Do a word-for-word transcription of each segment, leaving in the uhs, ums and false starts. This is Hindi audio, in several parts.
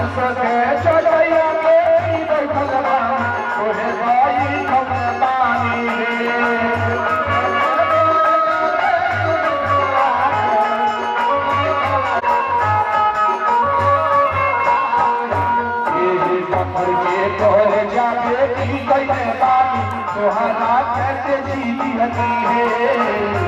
सके चढ़ैया के बैठलवा ओहे भाई हम पानी ये पत्थर के तोरे जाके की कइले बानी तोहरा कैसे जीती हती है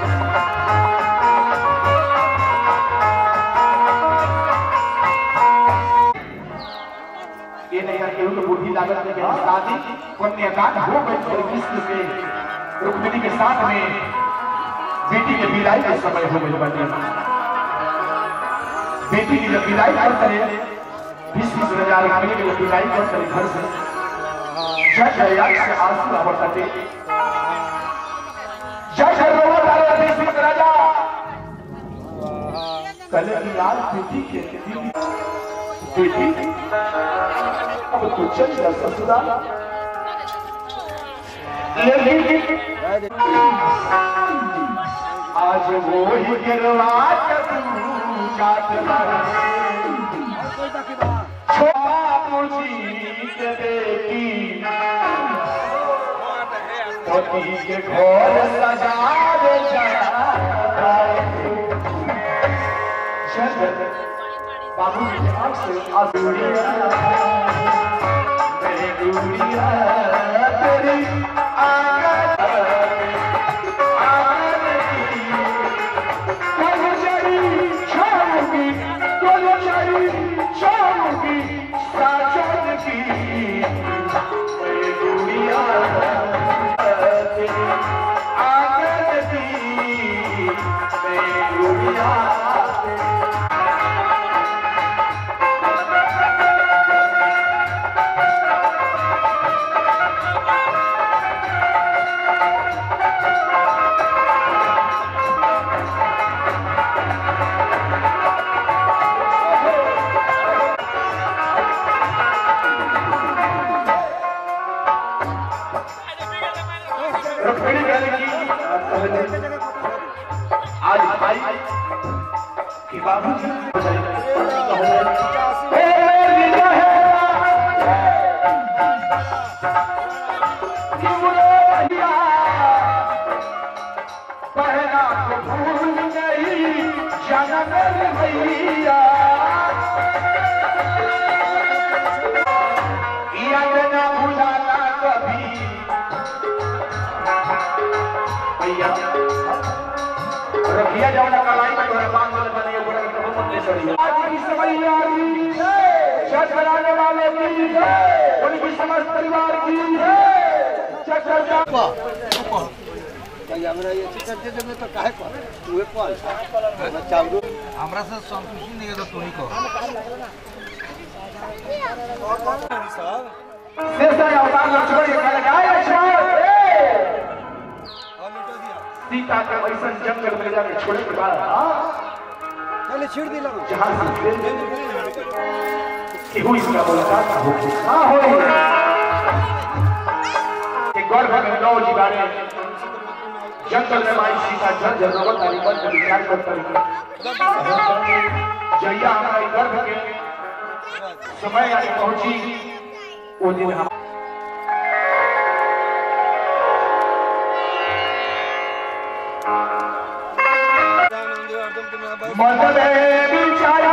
बुद्धि लागत में शादी कन्यादान हो गई और विश्व के रुक्मिणी के साथ में बेटी के विदाई का समय हो गई बने बेटी की जब विदाई करते हैं विश्व राजा रुक्मिणी की जब विदाई करते हैं घर से जय जय से आंसू आवरते जय जय रोवत आ विश्व राजा कल की याद बेटी के बेटी अब तो चल जा ससुरा लेकिन आज वो ही गिरवा जात छोटा मुझी के बेटी पति के घर सजा दे बाबू की आँख से आंसू गुड़िया तेरी आंगन आंगन की कोई चली शाम की कोई चली शाम की साजन की मेरी गुड़िया तेरी आंगन की मेरी गुड़िया आज भाई कि बाबू जी पहना तो भूल गई जन्म भैया याद ना भुलाना कभी भैया रखिया जाओ ना कलाई में तोरे बांध वाले बनिए बड़ा कब मन ले चढ़ी आज की समैया की छठ बनाने वाले की उनकी समस्त परिवार की चक्कर ऊपर कहीं हमरा ये चक्कर दे में तो काहे कर तू एक कॉल बच्चा हमरा से संतुष्टि नहीं है तो तू ही को शेषा अवतार लक्ष्मण के कहले गाय छोड़ सीता का ऐसा जंगल में जाके छोड़े के बाद पहले छेड़ दिला जहां से कि हुई इसका मुलाकात हो हां हो एक गौर भगत नौ जी बारे जंगल में माई सीता जल जलवत वाली पर विचार करते जैया हमारे गर्भ के समय आने पहुंची वो दिन हम मदद बिचारा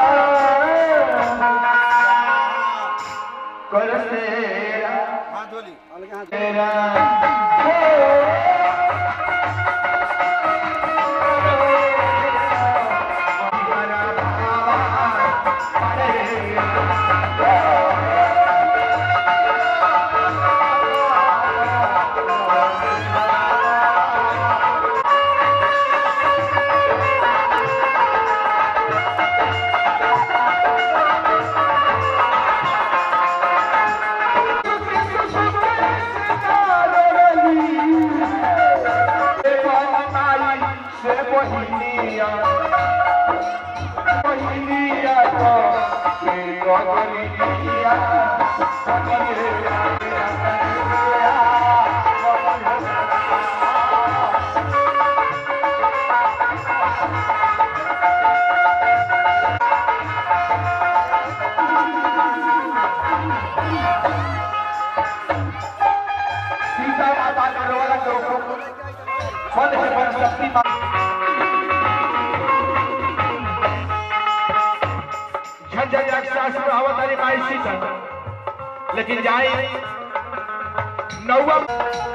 कर तेरा हाथ धोली तेरा झंझट शास्त्र अवतारी माई सीता लेकिन जाई नौवा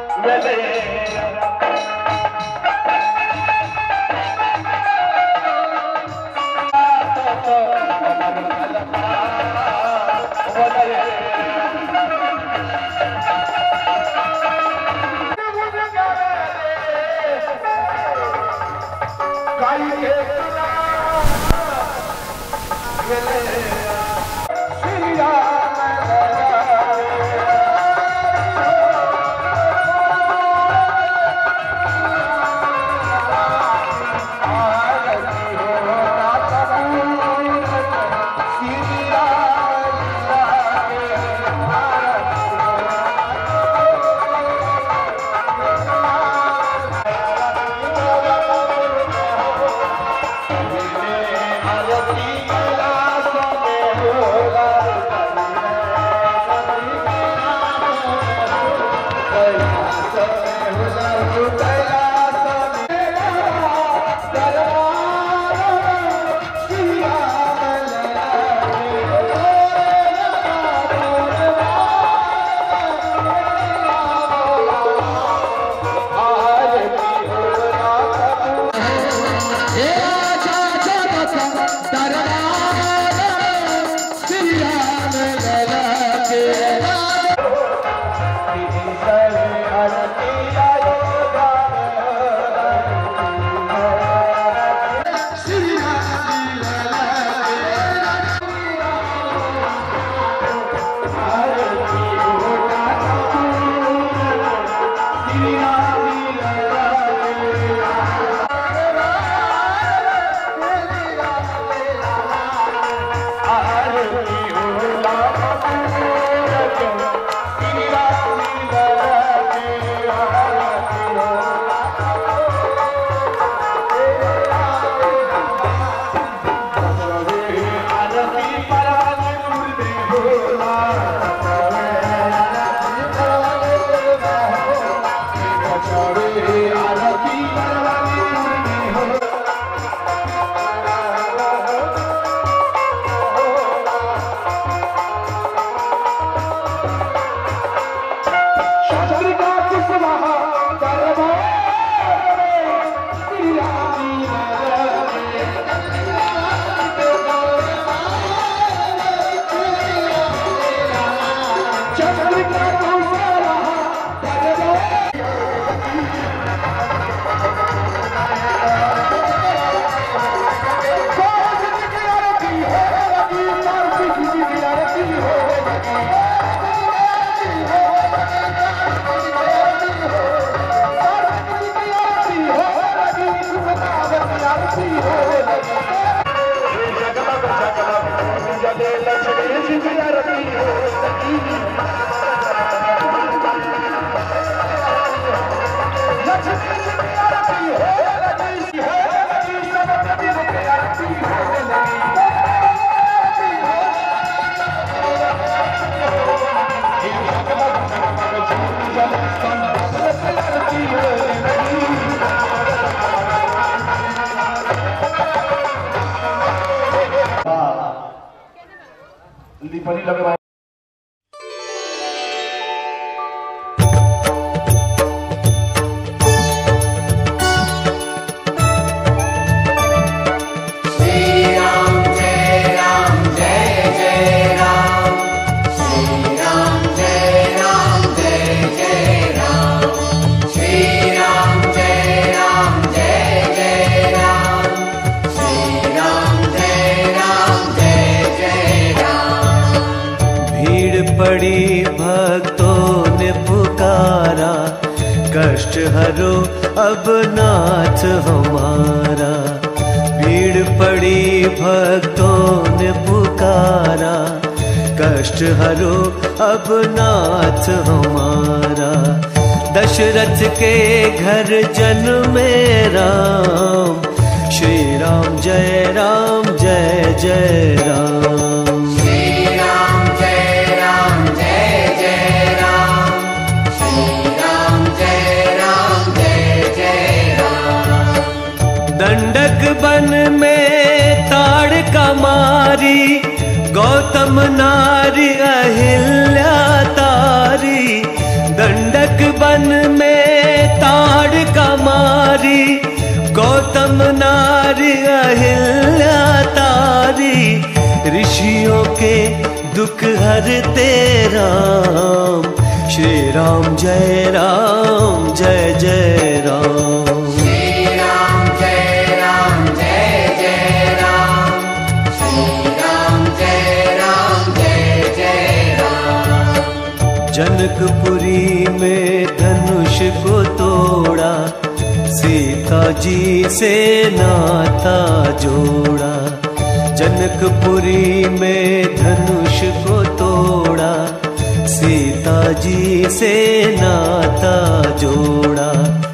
लिपनी लगे पड़ी भक्तों ने पुकारा, कष्ट हरो अब नाथ हमारा। भीड़ पड़ी भक्तों ने पुकारा, कष्ट हरो अब नाथ हमारा। दशरथ के घर जन्मे राम, श्री राम जय राम जय जय राम। दंडक बन में ताड़ का मारी, गौतम नारी अहिल्या तारी, दंडक बन में ताड़का मारी। गौतम नारी अहिल्या तारी, ऋषियों के दुख हरते राम। श्री राम जय राम जय जय राम। श्री राम जय राम जय जय राम। श्री राम जय राम जय जय राम। जनकपुरी में धनुष को तोड़ा, सीता जी से नाता जोड़ा। जनकपुरी में धनुष को तोड़ा, सीता जी से नाता जोड़ा।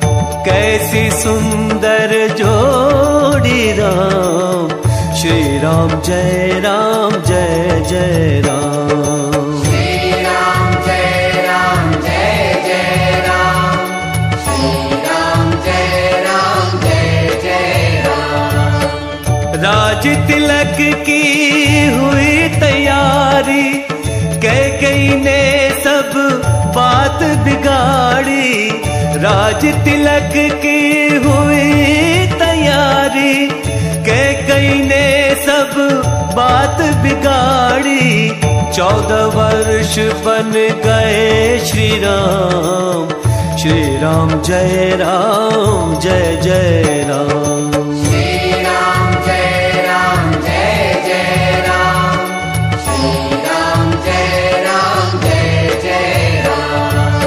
कैसी सुंदर जोड़ी राम। श्री राम जय राम जय जय राम। श्री राम जय राम जय जय राम। श्री राम जय राम जय जय राम। राज तिलक की हुई तैयारी, कैकेयी ने सब बात बिगाड़ी। राज तिलक की हुई तैयारी, कैकेयी ने सब बात बिगाड़ी। चौदह वर्ष बन गए श्री राम। श्री राम जय राम जय जय राम। श्री राम जय राम जय जय राम। श्री राम जय राम जय जय राम।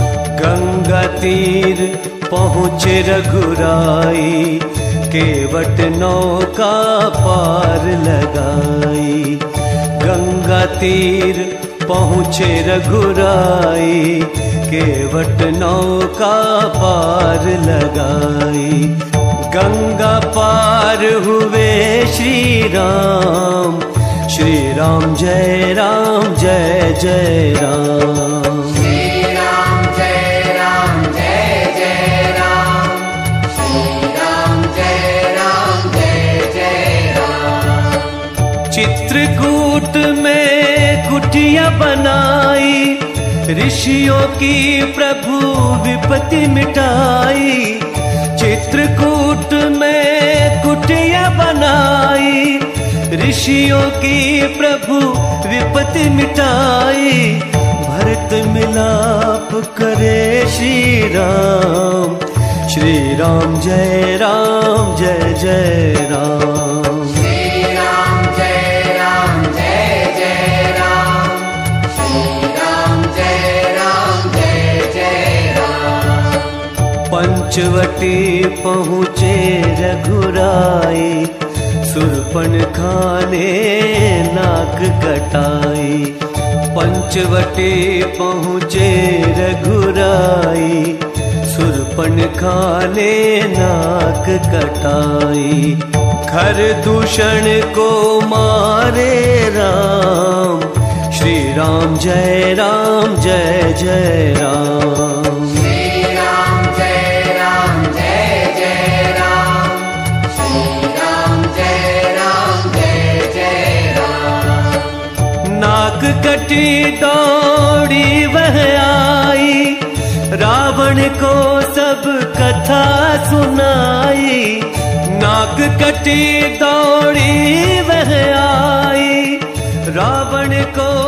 गंगा तीर पहुँचे रघुराई, केवट नौका पार लगाई। गंगा तीर पहुँचे रघुराई, केवट नौका पार लगाई। गंगा पार हुए श्री राम। श्री राम जय राम जय जय राम। श्री राम जय राम जय जय राम। श्री राम जय राम जय जय राम। चित्रकूट में कुटिया बनाई, ऋषियों की प्रभु विपत्ति मिटाई। चित्रकूट में कुटिया बनाई, ऋषियों की प्रभु विपत्ति मिटाई। भरत मिलाप करे श्री राम। श्री राम जय राम जय जय राम। श्री राम जय राम जय जय राम। श्री राम जय राम जय जय राम। पंचवटी पहुँचे रघुराई, शूर्पणखा ने नाक कटाई। पंचवटी पहुँचे रघुराई, शूर्पणखा ने नाक कटाई। खर दूषण को मारे राम। श्री राम जय राम जय जय राम। श्री राम जय राम जय जय राम। श्री राम जय राम जय जय राम। नाक कटी दौड़ी वह आई, रावण को सब कथा सुनाई। नाक कटी दौड़ी वह आई, रावण को